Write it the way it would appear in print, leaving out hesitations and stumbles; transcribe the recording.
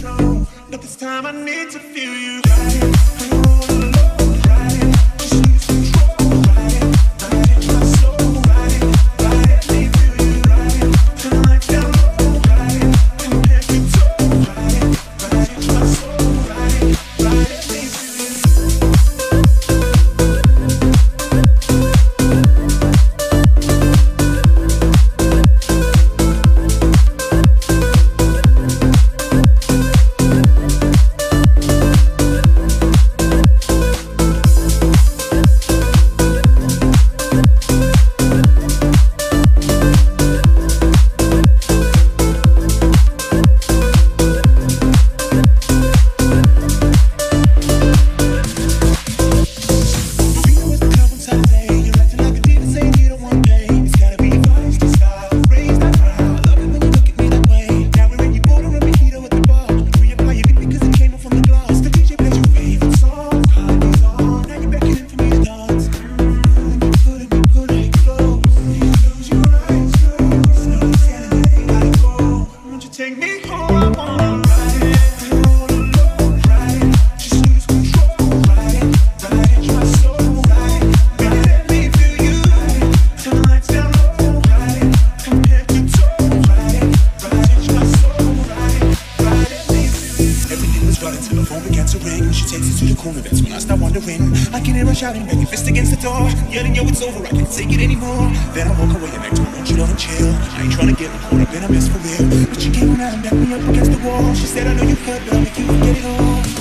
slow, but this time I need to feel you. Ride it, I'm all alone. Ride it, just lose control. Ride it, my soul. Ride it, let me feel you. Ride it, turn the lights down low. Ride it, from head to toe. Ride it, my soul. Ride it, let me feel you. Take me home, I wanna ride it. I'm all alone, ride it. Just lose control, ride it, my soul, ride it. Baby, let me feel you, ride it. Turn the lights down low, ride it. From head to toe, ride it, my soul, ride it, let me feel you. Everything was right until the phone began to ring. She takes it to the corner, that's when I start wondering. I can hear her shouting, banging fist against the door, yelling, yo, it's over, I can't take it anymore. Then I walk away and I told her, don't you know, chill. I ain't trying to get caught up in a mess for real. But she came around and backed me up against the wall. She said, I know you hurt, but I'll make you forget it all.